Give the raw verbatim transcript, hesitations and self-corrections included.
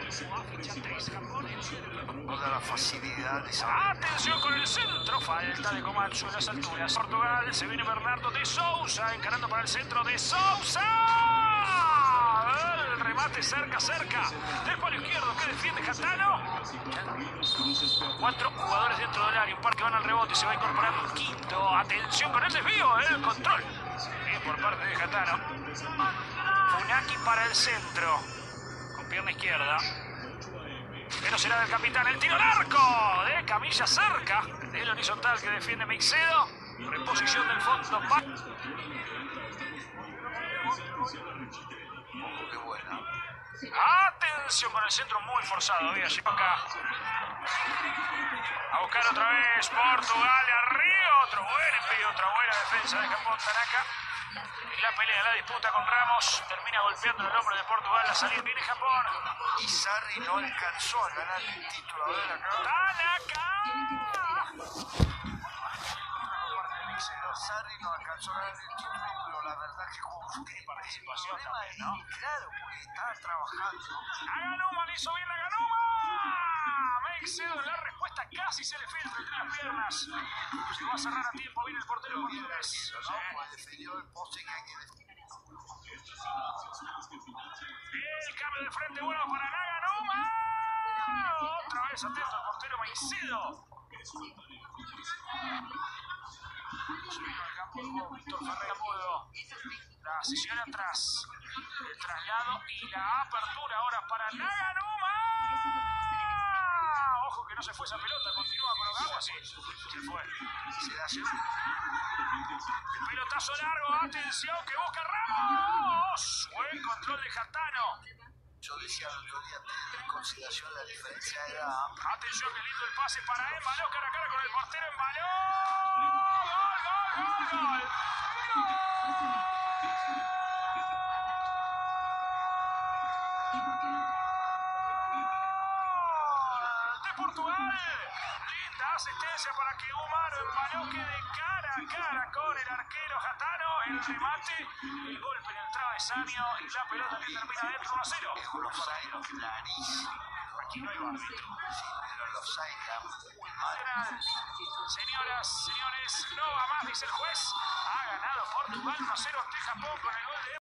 Toda la facilidad de esa... Atención con el centro, falta de Komatsu en las alturas. Portugal, se viene Bernardo de Sousa, encarando para el centro de Sousa. El remate cerca, cerca. Del palo izquierdo que defiende Catano. Cuatro jugadores dentro del área, un par que van al rebote, se va incorporando un quinto. Atención con el desvío, el control. Bien por parte de Catano. Funaki para el centro, con pierna izquierda. Pero será del capitán, el tiro al arco de Camilla cerca del horizontal que defiende Meixedo. Reposición del fondo. Qué buena. Atención con el centro muy forzado. Voy a llevar acá. A buscar otra vez Portugal arriba. Otro buen envío, otra buena defensa de Japón. Tanaka. La pelea, la disputa con Ramos. Termina golpeando el hombro de Portugal. La salida viene Japón. Y Sarri no alcanzó a ganar el título. A ver acá. Tanaka. Sarri no alcanzó a ganar el título, pero la verdad que jugó fuerte. Participación El problema también, es, ¿no? claro, porque estaba trabajando. Naganuma le hizo bien Naganuma. Meixedo en la respuesta casi se le filtra entre las piernas. Llegó a cerrar a tiempo, viene el portero portugués. ¿No? Pues defendió el poste que hay que defender. El cambio de frente bueno para Naganuma. Otra vez atento el portero Meixedo. Se vino al campo de juego Víctor Ferreira Mudo. La sesión atrás. El traslado y la apertura ahora para Naganuma. Ojo que no se fue esa pelota, continúa con Ogawa, sí, se fue. Se da así. El pelotazo largo, atención que busca Ramos. Buen control de Jatano. Yo decía el otro día, tener en consideración la diferencia de edad. Atención que lindo el pase para Embalo, cara a cara con el portero Embalo. Gol, gol, gol, gol. De Portugal. Linda asistencia para que Humano Embalo quede cara a cara con el arquero Jatano. El remate, el golpe en el travesaño y la pelota que termina dentro uno a cero. Es un offside clarísimo. Aquí no hay árbitro. Sí, pero los offside están muy mal. Señoras, señores, no va más, dice el juez. Ha ganado Portugal uno a cero ante Japón con el gol de